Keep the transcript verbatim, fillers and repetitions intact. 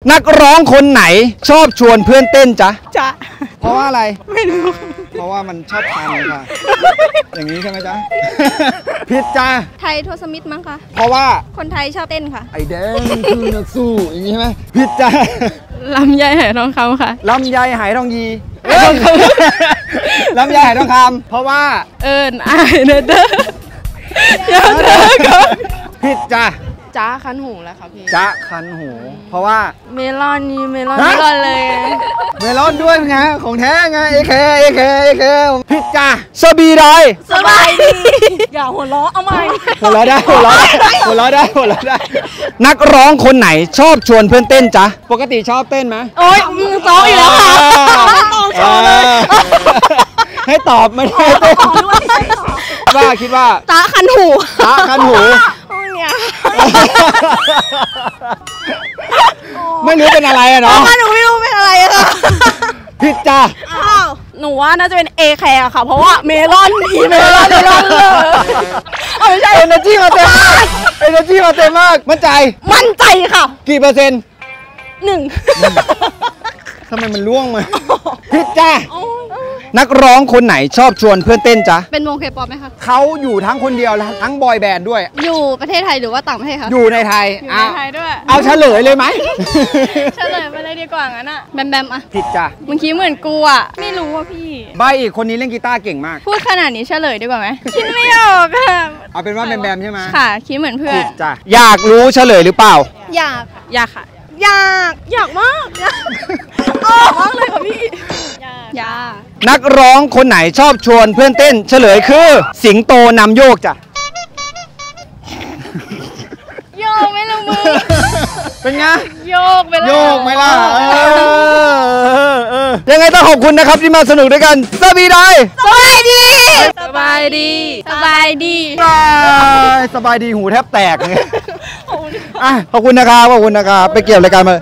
นักร้องคนไหนชอบชวนเพื่อนเต้นจ๊ะจ๊ะเพราะว่าอะไรไม่รู้เพราะว่ามันชอบทำค่ะอย่างนี้ใช่ไหมจ๊ะผิดจ้ะไทยโทสมิธมั้งคะเพราะว่าคนไทยชอบเต้นค่ะไอแดงคือนักสู้อย่างนี้ใช่ไหมผิดจ้ะลำไยไหทองคำค่ะลำไยไหทองยีลำไยไหทองคำเพราะว่าเอิญอายเนเด้อเดี๋ยวเธอก่อนผิดจ้ะจ้าคันหูแล้วค่ะพี่จ้าคันหูเพราะว่าเมลอนนี่เมลอนเมลอนเลยเมลอนด้วยไงของแท้ไงเอเคเอเคเอเคผิดจ้าสบีไดสบายดีอย่าหัวเราะเอาใหม่หัวเราะได้หัวเราะได้หัวเราะได้หัวเราะได้นักร้องคนไหนชอบชวนเพื่อนเต้นจ๊ะปกติชอบเต้นไหมโอ๊ยมึงซ้อมอีกแล้วค่ะไม่ต้องโชว์เลยให้ตอบไม่ได้เต้นว่าคิดว่าตาคันหูตาคันหูไม่รู้เป็นอะไรอะเนาะหนูไม่รู้เป็นอะไรอะค่ะผิดจ้ะอ้าวหนูว่าน่าจะเป็นเอแคร์ค่ะเพราะว่าเมลอนอีเมลอนเมลอนเลยเอาไม่ใช่เอเนอร์จีมาเต็มมากเอเนอร์จีมาเต็มมากมั่นใจมั่นใจค่ะกี่เปอร์เซ็นต์หนึ่งทำไมมันล่วงมาผิดจ้ะนักร้องคนไหนชอบชวนเพื่อนเต้นจ๊ะเป็นวงเคป๊อปไหมคะเขาอยู่ทั้งคนเดียวและทั้งบอยแบนด์ด้วยอยู่ประเทศไทยหรือว่าต่างประเทศคะอยู่ในไทยอยู่ในไทยด้วยเอาเฉลยเลยไหมเฉลยไปเลยดีกว่างั้นอะแบมแบมอะผิดจ้ะเมื่อกี้เหมือนกูอะไม่รู้ว่าพี่ใบอีกคนนี้เล่นกีตาร์เก่งมากพูดขนาดนี้เฉลยดีกว่าไหมคิดไม่ออกอะเอาเป็นว่าแบมแบมใช่ไหมค่ะคิดเหมือนเพื่อนผิดจ้ะอยากรู้เฉลยหรือเปล่าอยากอยากค่ะอยากอยากมากอยากอ๋อมากเลยค่ะพี่อยากนักร้องคนไหนชอบชวนเพื่อนเต้นเฉลยคือสิงโตนำโยกจ้ะโยกไม่ละมือเป็นไงโยกไปแล้วโยกไหมล่ะยังไงต้องขอบคุณนะครับที่มาสนุกด้วยกันสบายดีสบายดีสบายดีสบายดีสบายดีหูแทบแตกเลยขอบคุณนะครับขอบคุณนะครับไปเกี่ยวรายการมา